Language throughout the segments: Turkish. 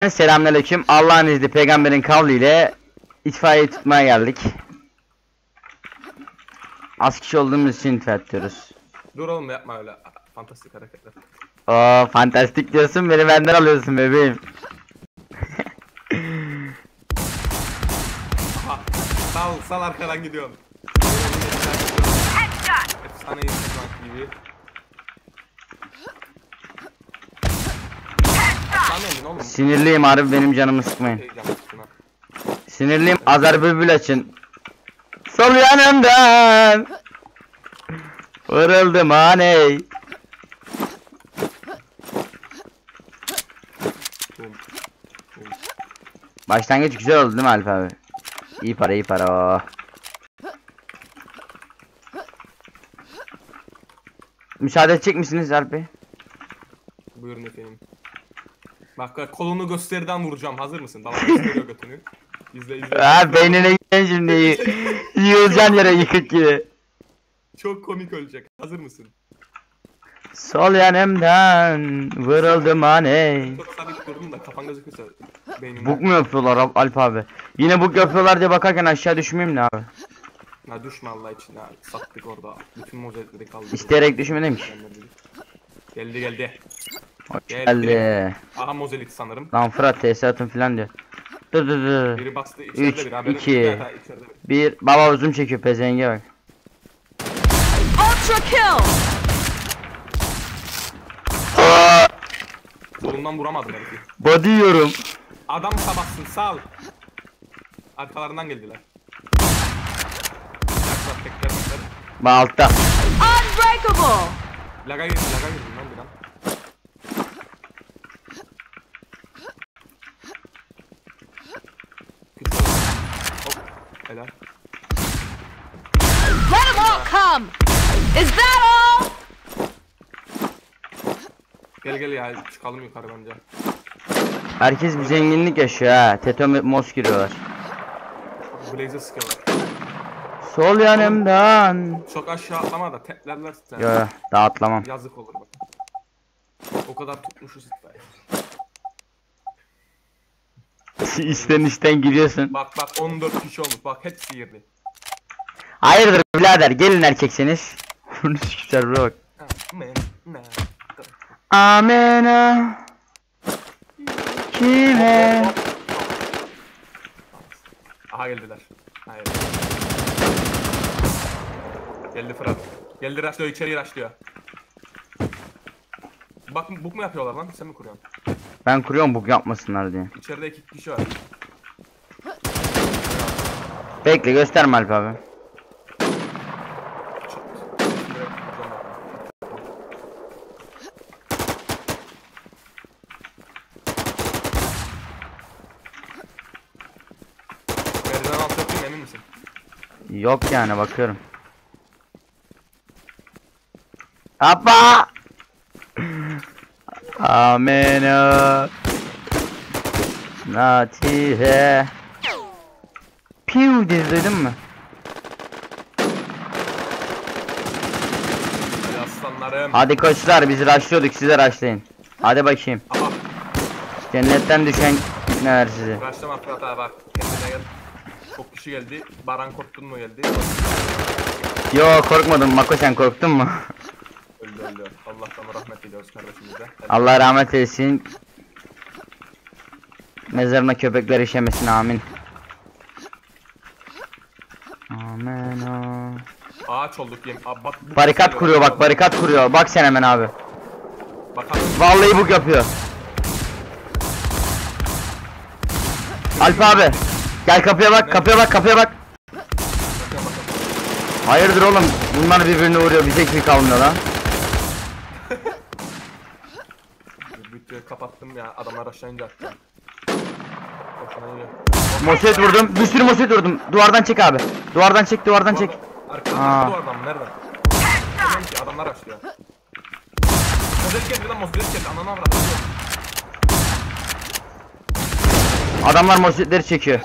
Selamünaleyküm. Allah'ın izniyle peygamberin kavliyle itfaiye tutmaya geldik. Az kişi olduğumuz için itfaiye tutuyoruz. Dur oğlum yapma öyle fantastik hareketler. Oo, fantastik diyorsun, beni benden alıyorsun bebeğim. Aha, sal arkadan gidiyorum. Efsane yıkmak gibi. Sinirliyim harbi, benim canımı sıkmayın. Sinirliyim, Azar Bülbül açın. Sol yanımdan vuruldım aney. Başlangıç güzel oldu değil mi Alp abi? İyi para, iyi para o. Müsaade edecek misiniz Alp Bey? Buyurun efendim. Bak kolunu gösteriden vuracağım, hazır mısın? Baba gösteriyor götünü. İzle. Ha, beynine giden şimdi yığılacaksın yere yıkık gibi. Çok komik ölecek, hazır mısın? Sol yanımdan vuruldum aney. Çok sabit durdum da kafan gözükürse beynimden. Bug mu yapıyorlar Alp abi? Yine bug yapıyorlar diye bakarken aşağı düşmeyeyim ne abi? Ya düşme Allah için ya, sattık orada. Bütün mozaikleri kaldı. İsteyerek düşmedemiş. Geldi. Hoş geldi. Aha mozelit sanırım. Lan Fırat tesisatın filan diyor. Dur. Biri bastı 3, içeride bir haberin. 2, 1. Baba uzun çekiyor pezenge bak. Ultra kill. Solundan vuramadım herifi. Body yiyorum. Adam sabatsın, sal. Arkalarından geldiler. Yaklar tekrar. Altta. Unbreakable. Laga girdim lan bir an. Hop, helal. Let them all come. Is that all? Gel ya, çıkalım yukarı bence. Herkes bir zenginlik yaşıyor ha. Teto mos giriyorlar. Blaze'e sıkıyorlar. Sol yanımdan. Çok aşağı atlama da teklerler sen. Yo, daha atlamam. Yazık olur bak. O kadar tutmuşuz itfaiye. İşten gidiyorsun. Bak 14 kişi olmuş, bak hepsi girdi. Hayırdır birader, gelin erkekseniz. Bunu sikişler buraya bak. Amena. Kime? Aha geldiler. Hayır. Geldi Fırat. Geldi rushlıyor, içeriye rushlıyor. Bak buk mu yapıyorlar lan? Sen mi kuruyorsun? Ben kuruyorum bug yapmasınlar diye. İçeride 2 kişi var. Bekle, gösterme Alp abi. Merdiven altı yok değil mi, emin misin? Yok yani, bakıyorum. Apa! Amena. Natihe. Piu diye duydun mu? Hadi aslanlarım. Hadi koçlar, biz rushlıyorduk, size rushlayın. Hadi bakayım. Aha. Cennetten düşen neler sizi. Rushlama Fırat abi, bak. Kendine gel. Çok kişi geldi. Baran korktun mu geldi? Yo, korkmadım Mako, sen korktun mu? Öldü. Allah'tan rahmet diliyoruz kardeşimize. Allah rahmet eylesin. Mezarına köpekler işemesin, amin. Amen. Ağaç olduk yem. Abi bak. Barikat kuruyor bak, barikat kuruyor. Bak sen hemen abi. Bakalım. Vallahi bug yapıyor. Alp abi. Gel kapıya bak, kapıya bak. Hayırdır oğlum? Bunlar birbirine vuruyor, bize kim kalmıyor lan? Bütçeyi kapattım ya, adamlar aşağınca attı. Boşuna geliyor. Moset vurdum, bir sürü moset vurdum. Duvardan çek abi. Duvardan çek. Arkadan duvardan mı? Nereden? Bilmiyorum ki, adamlar açlıyor. Mozelik geldi lan, mozelik geldi. Ananı avradı. Adamlar mosetleri çekiyor.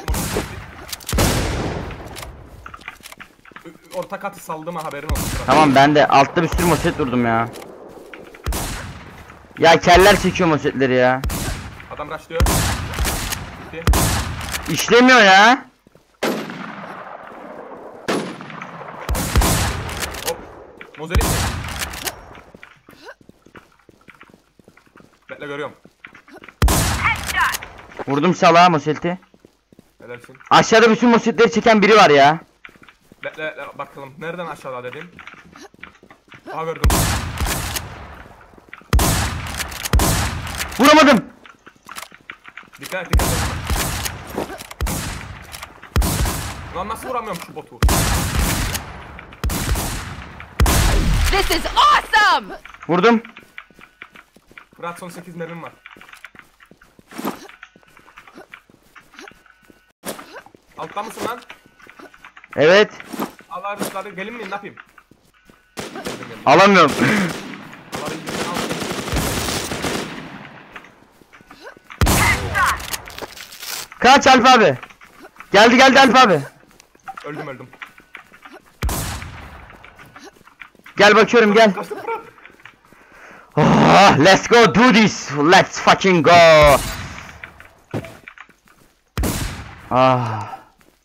Orta katı saldığıma haberin olsun. Tamam, ben de altta bir sürü moset vurdum ya. Ya keller çekiyor mosetleri ya. Adam rushlıyor. Bitti. İşlemiyor ya. Hop. Mozelik. Bekle görüyorum. Vurdum salağa Moselt'i. Helalsin. Aşağıda bütün Moselt'leri çeken biri var ya. Bekle bakalım. Nereden aşağıda dedim. Aha gördüm. Vuramadım. Dikkat et. Lan nasıl vuramıyorum şu botu? This is awesome! Vurdum. Fırat son 8 mermim var. Altta mısın lan? Evet. Allah rızkları gelin mi? Ne yapayım? Alamıyorum. Allah rızkları al. Kaç Alp abi. Geldi Alp abi. Öldüm. Gel bakıyorum gel. Oh, let's go do this. Let's fucking go. Ah.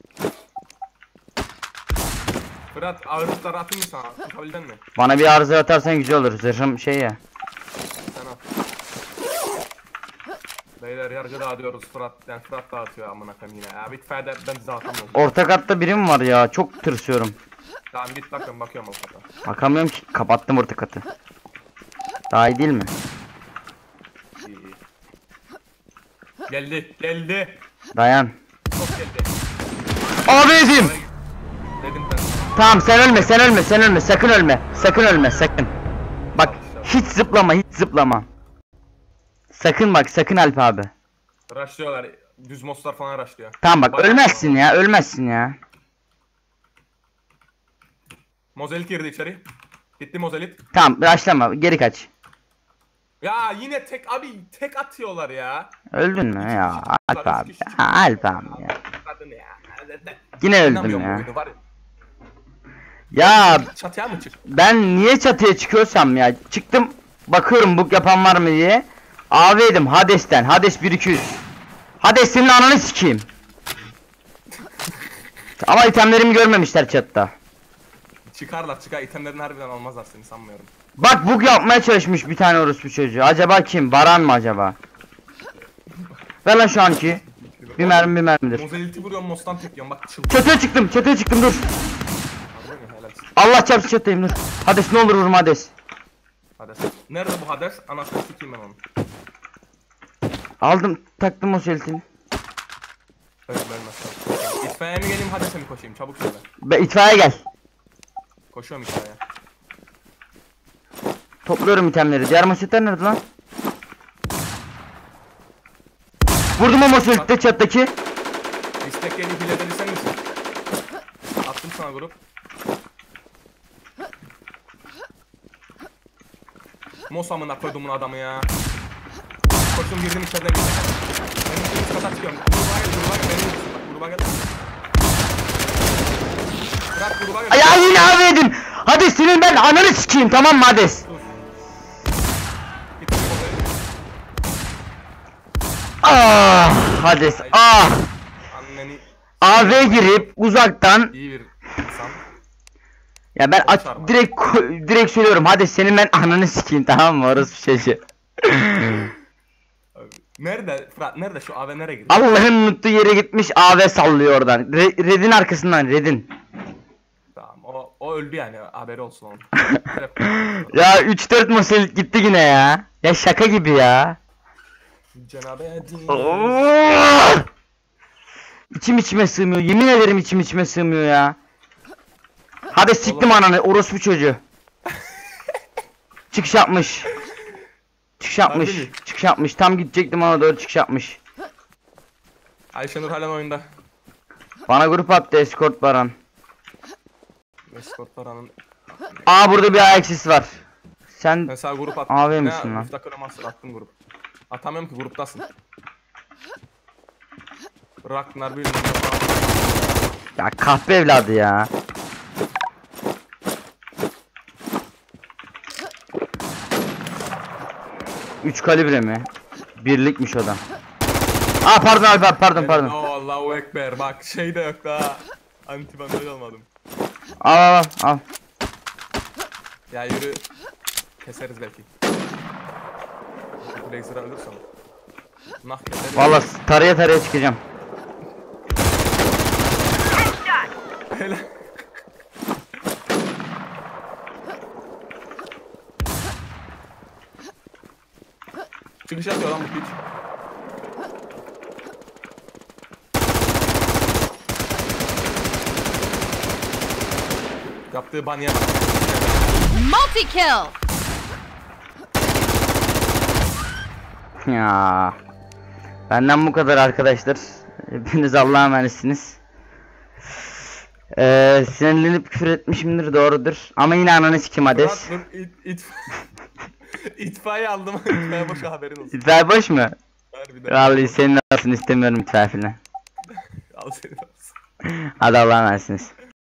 Fırat ağırlıkları atayım mı sana? Tutabilden mi? Bana bir arıza atarsan güzel olur. Zırhım şey ya. Sen at. Beyler yargı dağıtıyoruz Fırat. Yani Fırat dağıtıyor amına koyayım yine. Ya bir itfaiyede ben size atamıyorum. Orta katta birim var ya. Çok tırsıyorum. Tamam git bakıyorum o kadar. Bakamıyorum ki. Kapattım orta katı. Daha iyi değil mi? İyi. Geldi. Dayan. Çok geldi. Abicim. Dedim ben sana. Tamam sen ölme. Sakın ölme. Bak hiç zıplama. Sakın Alp abi. Rushlıyorlar. Düz moslar falan rushlıyor. Tamam bak Bayağı- ölmezsin ya. Mozelit girdi içeri. Gitti Mozelit. Tamam başlama geri kaç. Ya yine tek atıyorlar ya. Öldün mü ya Alp abi? Üç kişi. Alp abi ya. Kadın ya. Yine öldüm İnanmıyorum bu ya. oyunu, var Ya Çatıya mı çık? ben niye çatıya çıkıyorsam ya. Çıktım bakıyorum bug yapan var mı diye. AV'ydim Hades'ten. Hades 1200. Hades senin ananı sikeyim. Ama itemlerimi görmemişler chatta. Çıkar. İtemlerin harbiden almazlar seni sanmıyorum. Bak bug yapmaya çalışmış bir tane orospu çocuğu. Acaba kim? Baran mı acaba? Ver lan şu anki. Bir mermidir. Mozelit'i vuruyorum Mos'tan tekiyorum bak çıldır. Çatıya çıktım dur. Allah çarpsın çatıdayım dur. Hades ne olur vurma Hades. Hades. Nerede bu Hades? Anasını sikeyim ben onu. Aldım taktım o seltini. Ölmez. İtfaiye mi geleyim Hades'e mi koşayım? Çabuk söyle. İtfaiye gel. Koşuyorum itfaiye. Topluyorum itemleri. Diğer mosetler nerede lan? Vurdum o mosette chattaki. İstek gelip hiledeli sen misin? Attım sana grup. Mos amına koyduğumun adamı ya. Koştum girdim içeriden girdim. Ben üst kata çıkıyorum. Gruba gel. Bırak gruba gel. Ya yine AV'ydim. Hades senin ben ananı sikeyim tamam mı Hades? Git gruba. Ah Hades ah. Anneni AV girip uzaktan iyi bir insan. ya ben direkt söylüyorum Hades senin ben ananı sikeyim tamam mı orası bir şey. Nerede Fırat? Nerede şu AV nereye gidiyor? Allah'ın unuttuğu yere gitmiş AV sallıyor oradan. Red'in arkasından Red'in. Tamam o öldü yani haberi olsun onun. Ya 3-4 moselit gitti yine ya. Ya şaka gibi ya. Cenab-ı Edin. Oh! İçim içime sığmıyor. Yemin ederim içim içime sığmıyor ya. Hadi siktim ananı orospu çocuğu. Çıkış yapmış. Harbi mi? Çıkış yapmış. Tam gidecektim ona doğru çıkış yapmış. Ayşenur halen oyunda. Bana grup attı escort Baran. Escort paranın. Aa burada bir ayaksis var. Sen Mesela grup attım. AV misin lan? Müftakır master attım grup. Atamıyorum ki gruptasın. Ragnar bir ya kahpe evladı ya. Üç kalibre mi? Birlikmiş o da. Aa pardon abi pardon. Allahu Ekber. Bak şey de yok daha. Anti bandaj almadım. Al. Ya yürü. Keseriz belki. Blazer alırsam. Nah keseriz. Valla taraya çıkacağım. Helal. Çıkış atıyor lan bu piç. Yaptığı banya bak. Multi-kill! Ya. Benden bu kadar arkadaşlar. Hepiniz Allah'a emanetsiniz. Sinirlenip küfür etmişimdir, doğrudur. Ama yine ananı sikim Hades. Murat, dur itfaiye aldım. İtfaiye boş haberin olsun. İtfaiye boş mu? Harbiden. Vallahi senin olsun, istemiyorum itfaiye falan. Al seni olsun. Hadi Allah'a emanetsiniz.